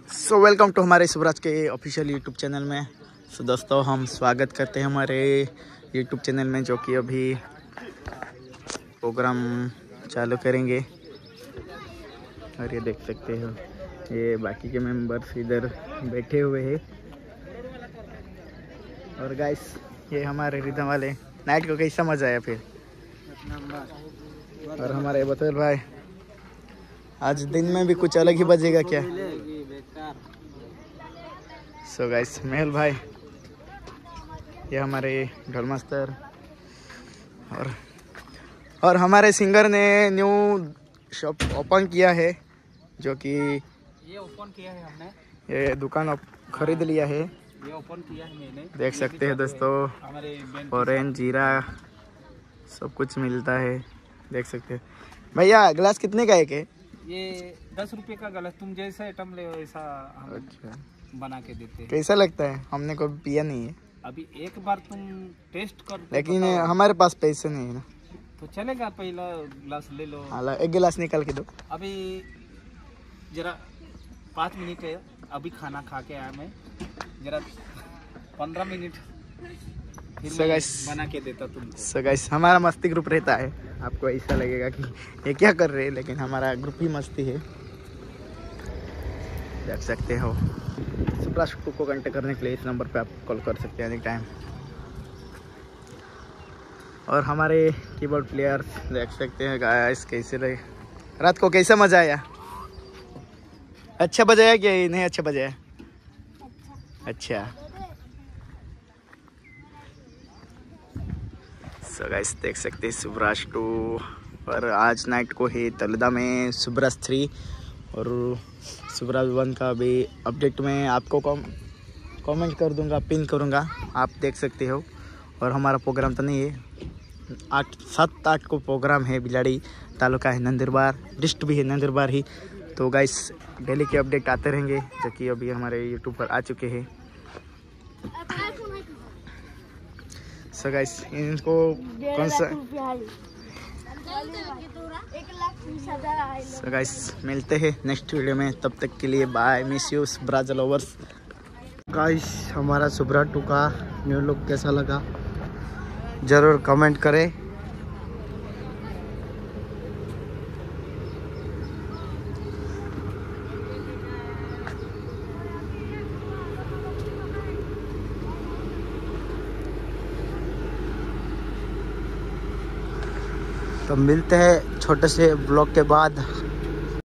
So welcome to हमारे सुबराज के official YouTube channel में। सो दोस्तों, हम स्वागत करते हैं हमारे यूट्यूब चैनल में, जो कि अभी प्रोग्राम चालू करेंगे। और ये देख सकते हो, ये बाकी के मेंबर्स इधर बैठे हुए हैं। और गाइस, ये हमारे रिदम वाले नाइट को कैसा मजा आया फिर। और हमारे बतौर भाई, आज दिन में भी कुछ अलग ही बजेगा क्या। सो गाइस, मेहुल भाई, ये हमारे ढोल मास्टर। और हमारे सिंगर ने न्यू शॉप ओपन किया है, जो कि ये ओपन किया है हमने। ये दुकान खरीद लिया है, ये ओपन किया है मैंने। देख सकते हैं दोस्तों। ऑरेंज जीरा सब कुछ मिलता है, देख सकते हैं। भैया, ग्लास कितने का एक है? ये 10 रुपए का गलत, तुम जैसा आइटम ले वैसा हम अच्छा, बना के देते हैं। कैसा लगता है? हमने कभी पिया नहीं है, अभी एक बार तुम टेस्ट कर, लेकिन हमारे पास पैसे नहीं है ना। तो चलेगा, पहला गिलास ले लो। एक गिलास निकाल के दो। अभी जरा 5 मिनट है, अभी खाना खा के आया मैं, जरा 15 मिनट फिर So मैं guys, बना के देता तुमको। सो गाइस, हमारा मस्ती ग्रुप रहता है। आपको ऐसा लगेगा कि ये क्या कर रहे हैं, लेकिन हमारा ग्रुप ही मस्ती है, देख सकते हो। सुप्राश को कांटेक्ट करने के लिए इस नंबर पे आप कॉल कर सकते हैं एनी टाइम। और हमारे कीबोर्ड प्लेयर्स देख सकते हैं गाइस, कैसे लगे रात को, कैसा मजा आया? अच्छा बजाया क्या नहीं? अच्छा बजाया, अच्छा। सो गाइस, देख सकते हैं सुब्राज 2। और आज नाइट को है तलदा में सुब्राज 3 और सुब्राज 1 का भी अपडेट में आपको कमेंट कर दूंगा, पिन करूंगा, आप देख सकते हो। और हमारा प्रोग्राम तो नहीं है, 7-8 को प्रोग्राम है। बिलाड़ी तालुका है नंदुरबार, डिस्ट्रिक्ट भी है नंदुरबार ही। तो गाइस, डेली के अपडेट आते रहेंगे, जो कि अभी हमारे यूट्यूब पर आ चुके हैं। सो गाइस, इनको कौन सा। सो गाइस, मिलते हैं नेक्स्ट वीडियो में, तब तक के लिए bye, miss you Subraj lovers. Guys, हमारा सुब्राज 2 का न्यू लुक कैसा लगा ज़रूर कमेंट करें। तो मिलते हैं छोटे से ब्लॉग के बाद।